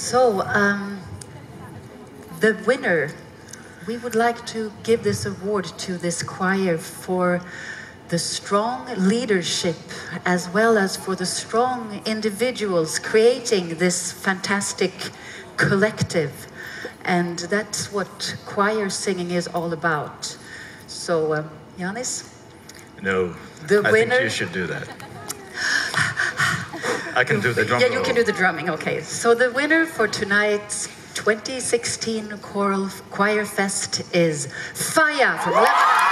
So, the winner, we would like to give this award to this choir for the strong leadership as well as for the strong individuals creating this fantastic collective. And that's what choir singing is all about. So, Yannis? No, I think you should do that. I can do the drum. Yeah, you can do the drumming, okay. So the winner for tonight's 2016 Choir Fest is Fayha from Lebanon.